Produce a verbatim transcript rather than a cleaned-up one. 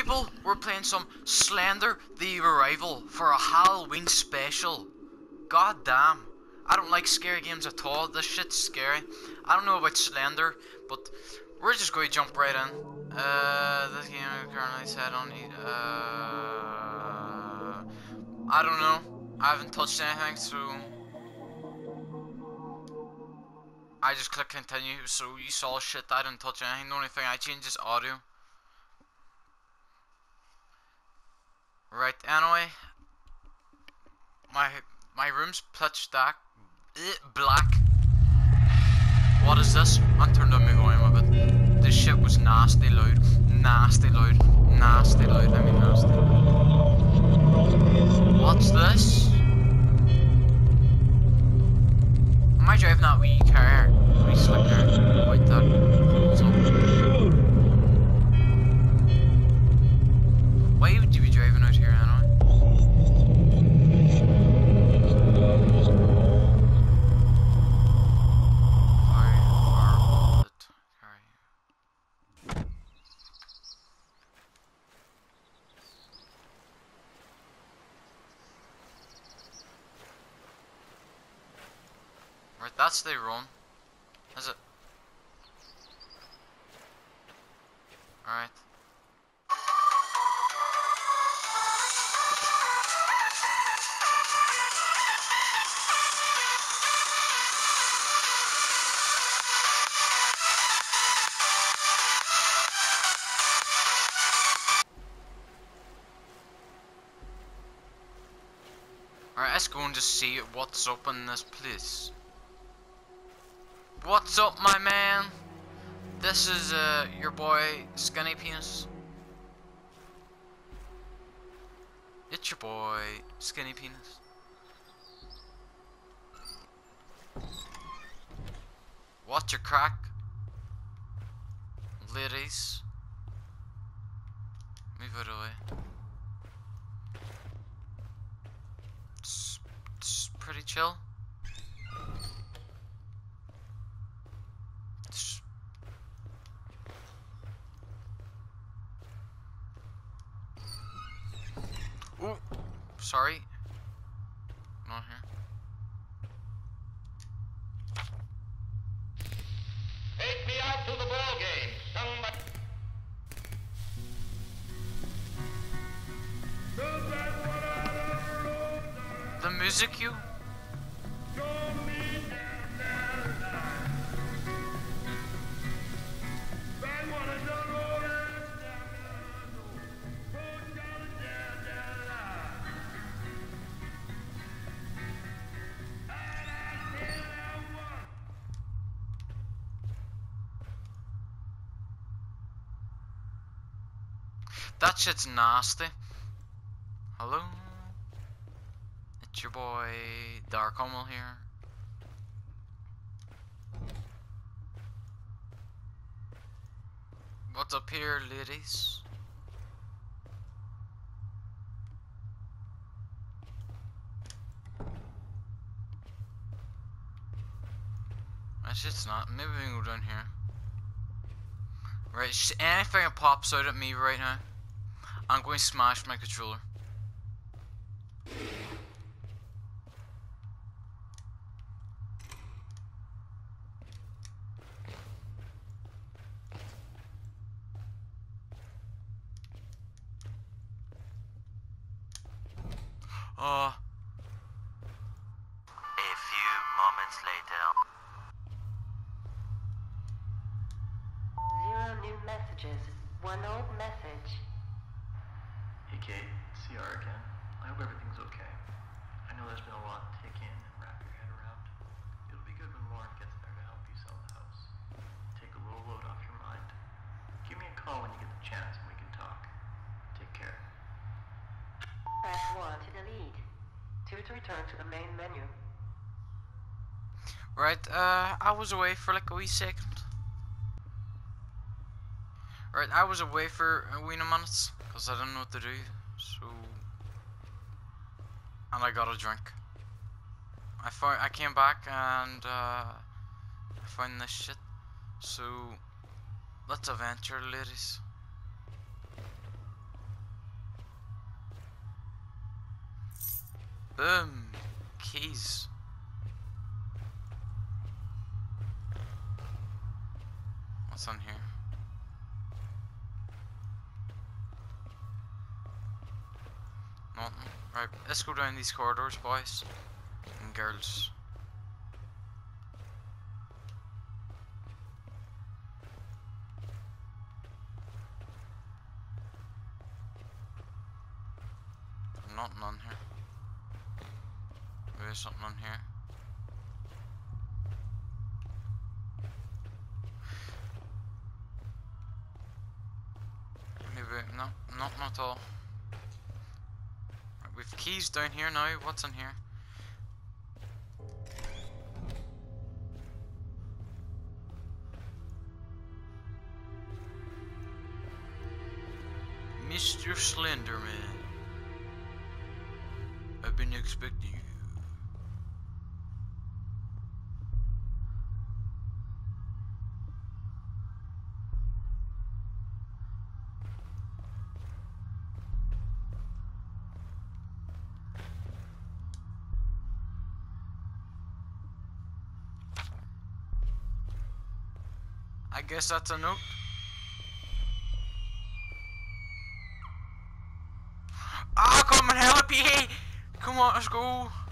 people, we're playing some Slender the Arrival for a Halloween special. God damn. I don't like scary games at all. This shit's scary. I don't know about Slender, but we're just going to jump right in. Uh, this game currently set on it. Uh, I don't know. I haven't touched anything, so I just click continue. So you saw shit. I didn't touch anything. The only thing I changed is audio. Right. Anyway, my my room's pitch dark, black. What is this? I turned on my volume a bit. This shit was nasty loud, nasty loud, nasty loud. I mean nasty. What's this? Am I driving that wee car? Wee slick car? Like that. So, why would you be driving out here anyway? Right, that's the room. Is it? Alright. Alright, let's go and just see what's up in this place. What's up, my man? This is uh your boy Skinny Penis. It's your boy Skinny Penis. What's your crack, ladies? Move out of the way. It's, it's pretty chill. Ooh, sorry. Not here. Take me out to the ball game. Somebody. The music, you. That shit's nasty. Hello? It's your boy Dark Hummel here. What's up here, ladies? That shit's not. Maybe we can go down here. Right, anything that pops out at me right now, I'm going to smash my controller. Uh. A few moments later. Zero new messages. One old message. Hey Kate, C R again. I hope everything's okay. I know there's been a lot to take in and wrap your head around. It'll be good when Lauren gets there to help you sell the house. Take a little load off your mind. Give me a call when you get the chance and we can talk. Take care. Press one to delete. two to return to the main menu. Right, uh, I was away for like a wee second. Right, I was away for a wee minutes because I didn't know what to do, so and I got a drink. I found I came back and uh, I found this shit. So let's adventure, ladies. Boom. Keys. What's on here? Nothing. Right, let's go down these corridors, boys and girls. Nothing on here. Maybe there's something on here. Maybe, no, nothing at all. Right, we've keys down here now. What's in here? Mister Slenderman, I've been expecting you. I guess that's a note. I'll come and help you. Come on, let's go.